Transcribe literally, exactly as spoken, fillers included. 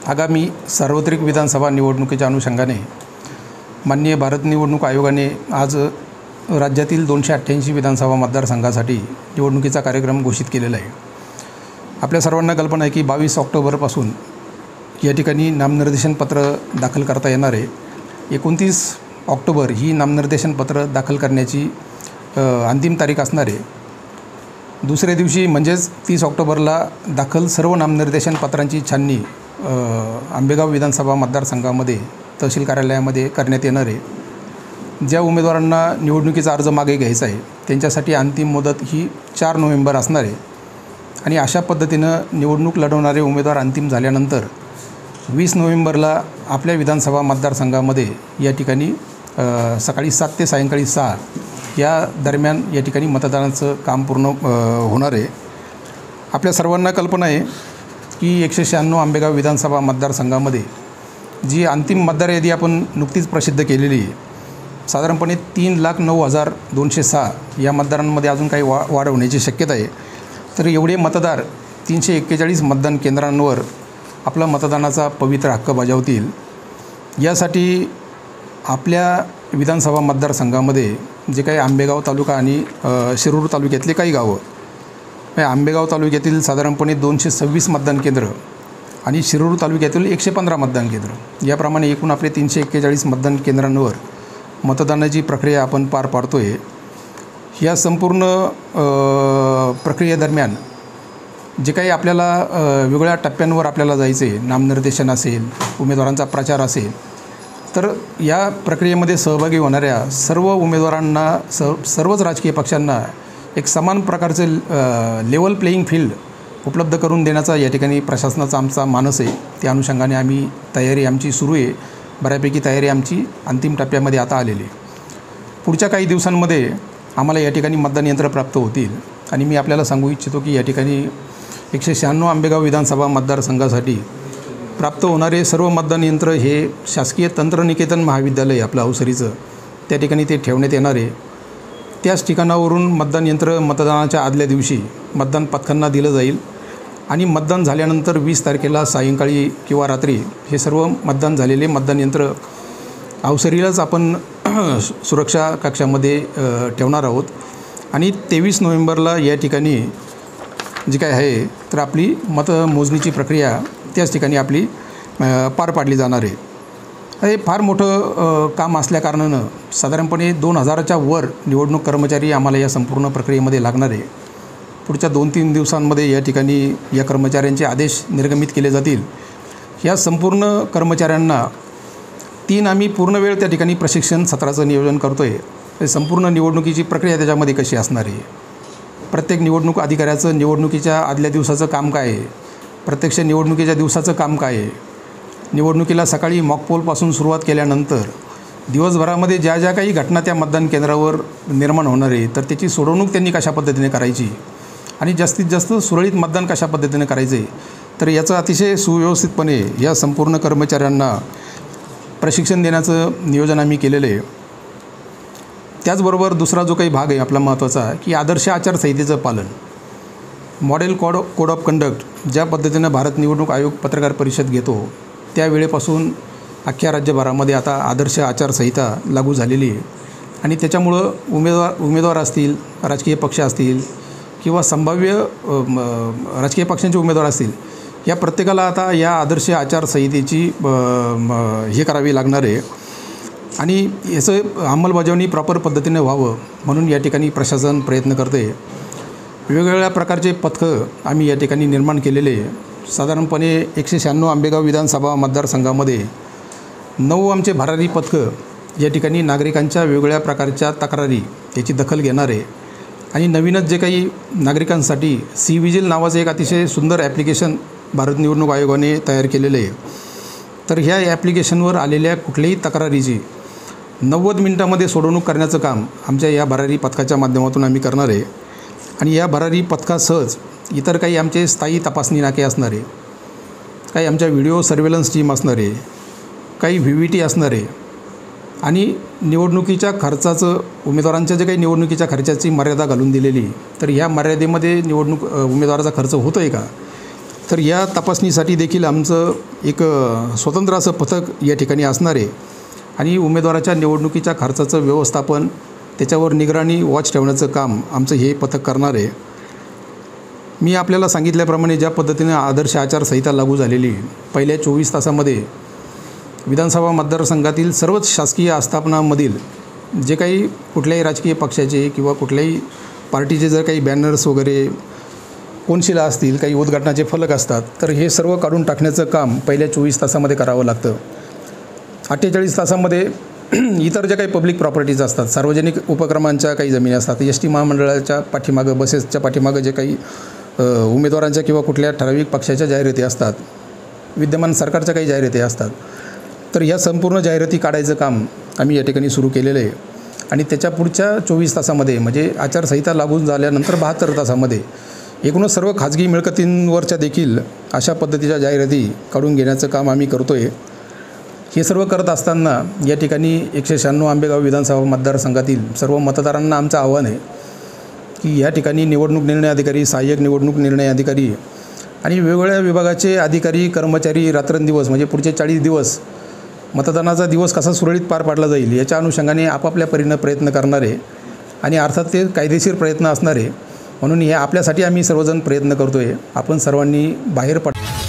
आगामी सार्वत्रिक विधानसभा निवडणुकीच्या अनुषंगाने माननीय भारत निवडणूक आयोगाने आज राज्यातील दोनशे अठ्ठ्याऐंशी विधानसभा मतदारसंघासाठी निवडणुकीचा कार्यक्रम घोषित केलेला आहे। आपल्या सर्वांना कल्पना आहे की बावीस ऑक्टोबरपासून या ठिकाणी नामनिर्देशन पत्र दाखल करता येणार आहे। एकोणतीस ऑक्टोबर ही नामनिर्देशन पत्र दाखल करण्याची अंतिम तारीख असणार आहे। दुसऱ्या दिवशी म्हणजेच तीस ऑक्टोबरला दाखल सर्व नामनिर्देशन पत्रांची छाननी आंबेगाव विधानसभा मतदारसंघामध्ये तहसील कार्यालयामध्ये करण्यात येणार आहे। ज्या उमेदवारांना निवडणुकीचा अर्ज मागे घ्यायचा आहे त्यांच्यासाठी अंतिम मुदत ही चार नोव्हेंबर असणार आहे आणि अशा पद्धतीनं निवडणूक लढवणारे उमेदवार अंतिम झाल्यानंतर वीस नोव्हेंबरला आपल्या विधानसभा मतदारसंघामध्ये या ठिकाणी सकाळी सात ते सायंकाळी सहा या दरम्यान या ठिकाणी मतदानाचं काम पूर्ण होणार आहे। आपल्या सर्वांना कल्पना आहे की एकशे शहाण्णव आंबेगाव विधानसभा मतदारसंघामध्ये जी अंतिम मतदार यादी आपण नुकतीच प्रसिद्ध केलेली आहे, साधारणपणे तीन लाख नऊ हजार दोनशे सहा या मतदारांमध्ये अजून काही वा वाढ होण्याची शक्यता आहे। तर एवढे मतदार तीनशे एक्केचाळीस मतदान केंद्रांवर आपला मतदानाचा पवित्र हक्क बजावतील। यासाठी आपल्या विधानसभा मतदारसंघामध्ये जे काही आंबेगाव तालुका आणि शिरूर तालुक्यातले काही गावं, आंबेगाव तालुक्यातील साधारणपणे दोनशे सव्वीस मतदान केंद्र आणि शिरूर तालुक्यातील एकशे पंधरा मतदान केंद्र याप्रमाणे एकूण आपले तीनशे एक्केचाळीस मतदान केंद्रांवर मतदानाची प्रक्रिया आपण पार पाडतो आहे। या संपूर्ण प्रक्रियेदरम्यान जे काही आपल्याला वेगळ्या टप्प्यांवर आपल्याला जायचे, नामनिर्देशन असेल, उमेदवारांचा प्रचार असेल, तर या प्रक्रियेमध्ये सहभागी होणाऱ्या सर्व उमेदवारांना स सर्वच राजकीय पक्षांना एक समान प्रकारचे लेवल प्लेईंग फील्ड उपलब्ध करून देण्याचा या ठिकाणी प्रशासनाचा आमचा मानस आहे। त्या अनुषंगाने आम्ही तयारी आमची सुरू आहे। बऱ्यापैकी तयारी आमची अंतिम टप्प्यामध्ये आता आलेली आहे। पुढच्या काही दिवसांमध्ये आम्हाला या ठिकाणी मतदान यंत्र प्राप्त होतील आणि मी आपल्याला सांगू इच्छितो की या ठिकाणी एकशे शहाण्णव आंबेगाव विधानसभा मतदारसंघासाठी प्राप्त होणारे सर्व मतदान यंत्र हे शासकीय तंत्रनिकेतन महाविद्यालय आपलं अवसरीचं त्या ठिकाणी ते ठेवण्यात येणार आहे। त्याच ठिकाणावरून मतदान यंत्र मतदानाच्या आदल्या दिवशी मतदान पथकांना दिलं जाईल आणि मतदान झाल्यानंतर वीस तारखेला सायंकाळी किंवा रात्री हे सर्व मतदान झालेले मतदान यंत्र अवसरीलाच आपण सुरक्षा कक्षामध्ये ठेवणार आहोत आणि तेवीस नोव्हेंबरला या ठिकाणी जी काय आहे तर आपली मतमोजणीची प्रक्रिया त्याच ठिकाणी आपली पार पाडली जाणार आहे। हे फार मोठं काम असल्याकारणानं साधारणपणे दोन हजाराच्या वर निवडणूक कर्मचारी आम्हाला या संपूर्ण प्रक्रियेमध्ये लागणार आहे। पुढच्या दोन तीन दिवसांमध्ये या ठिकाणी या कर्मचाऱ्यांचे आदेश निर्गमित केले जातील। या संपूर्ण कर्मचाऱ्यांना तीन आम्ही पूर्ण वेळ त्या ठिकाणी प्रशिक्षण सत्राचं नियोजन करतो आहे। संपूर्ण निवडणुकीची प्रक्रिया त्याच्यामध्ये कशी असणार आहे, प्रत्येक निवडणूक अधिकाऱ्याचं निवडणुकीच्या आदल्या दिवसाचं काम काय आहे, प्रत्यक्ष निवडणुकीच्या दिवसाचं काम काय आहे, निवडणुकीला सकाळी मॉकपोलपासून सुरुवात केल्यानंतर दिवसभरामध्ये ज्या ज्या काही घटना त्या मतदान केंद्रावर निर्माण होणार आहे तर त्याची सोडवणूक त्यांनी कशा पद्धतीने करायची आणि जास्तीत जास्त सुरळीत मतदान कशा पद्धतीने करायचे, तर याचं अतिशय सुव्यवस्थितपणे या संपूर्ण कर्मचाऱ्यांना प्रशिक्षण देण्याचं नियोजन आम्ही केलेलं आहे। त्याचबरोबर दुसरा जो काही भाग आहे आपला महत्त्वाचा की आदर्श आचारसंहितेचं पालन, model code code of conduct ज्या पद्धतीनं भारत निवडणूक आयोग पत्रकार परिषद घेतो त्यावेळेपासून अख्ख्या राज्यभरामध्ये आता आदर्श आचारसंहिता लागू झालेली आहे आणि त्याच्यामुळं उमेदवार उमेदवार असतील, राजकीय पक्ष असतील किंवा संभाव्य राजकीय पक्षांचे उमेदवार असतील, या प्रत्येकाला आता या आदर्श आचारसंहितेची हे करावी लागणार आहे आणि याचं अंमलबजावणी प्रॉपर पद्धतीने व्हावं म्हणून या ठिकाणी प्रशासन प्रयत्न करते। वेगवेगळ्या प्रकारचे पथकं आम्ही या ठिकाणी निर्माण केलेले आहे। साधारणपणे एकशे शहाण्णव आंबेगाव विधानसभा मतदारसंघामध्ये नऊ आमचे भरारी पथकं या ठिकाणी नागरिकांच्या वेगवेगळ्या प्रकारच्या तक्रारी याची दखल घेणार आहे आणि नवीनच जे काही नागरिकांसाठी सी विजिल नावाचं एक अतिशय सुंदर ॲप्लिकेशन भारत निवडणूक आयोगाने तयार केलेलं आहे। तर ह्या ॲप्लिकेशनवर आलेल्या कुठल्याही तक्रारीची नव्वद मिनटामध्ये सोडवणूक करण्याचं काम आमच्या या भरारी पथकाच्या माध्यमातून आम्ही करणार आहे आणि या भरारी पथकासहज इतर काही आमचे स्थायी तपासणी नाके असणारे, काही आमच्या व्हिडिओ सर्वेलन्स टीम असणारे, काही व्ही व्ही टी असणारे आणि निवडणुकीच्या खर्चाचं उमेदवारांच्या जे काही निवडणुकीच्या खर्चाची मर्यादा घालून दिलेली, तर ह्या मर्यादेमध्ये निवडणूक उमेदवाराचा खर्च होतो आहे का तर या तपासणीसाठी देखील आमचं एक अ, स्वतंत्र असं पथक या ठिकाणी असणार आहे आणि उमेदवाराच्या निवडणुकीच्या खर्चाचं व्यवस्थापन, त्याच्यावर निगराणी, वॉच ठेवण्याचं काम आमचं हे पथक करणार आहे. मी आपल्याला सांगितल्याप्रमाणे ज्या पद्धतीने आदर्श आचारसंहिता लागू झालेली आहे, पहिल्या चोवीस तासामध्ये विधानसभा मतदारसंघातील सर्वच शासकीय आस्थापनांमधील जे काही कुठल्याही राजकीय पक्षाचे किंवा कुठल्याही पार्टीचे जर काही बॅनर्स वगैरे कोनशिला असतील, काही उद्घाटनाचे फलक असतात, तर हे सर्व काढून टाकण्याचं काम पहिल्या चोवीस तासामध्ये करावं लागतं. अठ्ठेचाळीस तासामध्ये इतर ज्या काही पब्लिक प्रॉपर्टीज असतात, सार्वजनिक उपक्रमांच्या काही जमिनी असतात, एस टी महामंडळाच्या पाठीमागं, बसेसच्या पाठीमागं जे काही उमेदवारांच्या किंवा कुठल्या ठराविक पक्षाच्या जाहिराती असतात, विद्यमान सरकारच्या काही जाहिराती असतात, तर या संपूर्ण जाहिराती काढायचं काम आम्ही या ठिकाणी सुरू केलेलं आहे. आणि त्याच्या पुढच्या चोवीस तासामध्ये म्हणजे आचारसंहिता लागू झाल्यानंतर बहात्तर तासामध्ये एकूणच सर्व खाजगी मिळकतींवरच्या देखील अशा पद्धतीच्या जाहिराती काढून घेण्याचं काम आम्ही करतो आहे. हे सर्व करत असताना या ठिकाणी एकशे शहाण्णव आंबेगाव विधानसभा मतदारसंघातील सर्व मतदारांना आमचं आव्हान आहे की या ठिकाणी निवडणूक निर्णय अधिकारी, सहाय्यक निवडणूक निर्णय अधिकारी आणि वेगवेगळ्या विभागाचे अधिकारी, कर्मचारी रात्रंदिवस म्हणजे पुढचे चाळीस दिवस मतदानाचा दिवस कसा सुरळीत पार पाडला जाईल याच्या अनुषंगाने आपापल्या परीनं प्रयत्न करणार आहे आणि अर्थात ते कायदेशीर प्रयत्न असणार आहे. म्हणून हे आपल्यासाठी आम्ही सर्वजण प्रयत्न करतो आहे. आपण सर्वांनी बाहेर पड